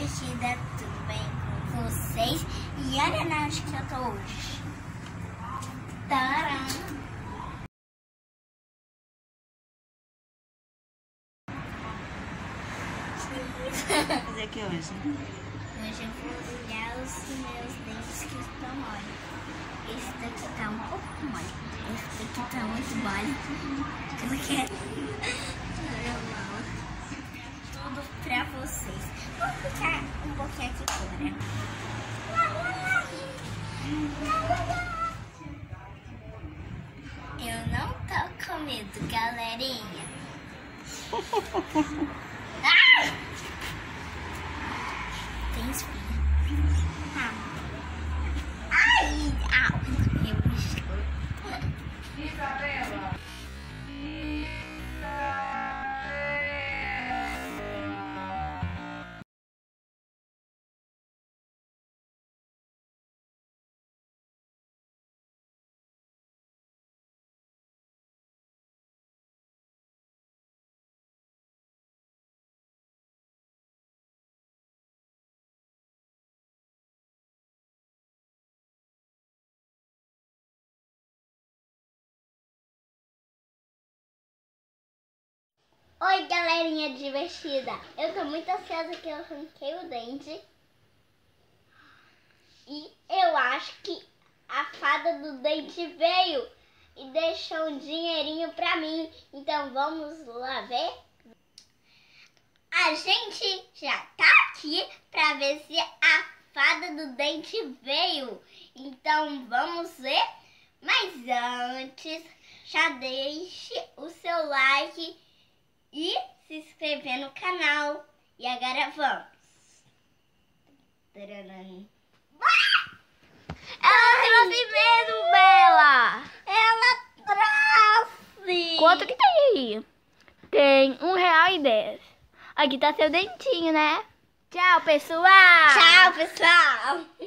Divertida, tudo bem com vocês? E olha na onde que eu tô hoje. Tcharam! Fazer aqui hoje? Hoje eu vou olhar os meus dentes que estão mole. Esse daqui tá um pouco mole. Esse daqui tá muito mole. Eu não quero. Tudo pra vocês. Vou ficar um pouquinho aqui fora. Eu não tô com medo, galerinha. Ah! Tem espinha. Ah. Ai! Au! Eu estou. Isabela! Oi, galerinha divertida. Eu tô muito ansiosa que eu arranquei o dente. E eu acho que a fada do dente veio e deixou um dinheirinho pra mim. Então vamos lá ver? A gente já tá aqui pra ver se a fada do dente veio. Então vamos ver. Mas antes, já deixe o seu like e se inscrever no canal. E agora vamos. Ela trouxe mesmo, Bela! Ela trouxe! Quanto que tem aí? Tem R$1,10. Aqui tá seu dentinho, né? Tchau, pessoal! Tchau, pessoal!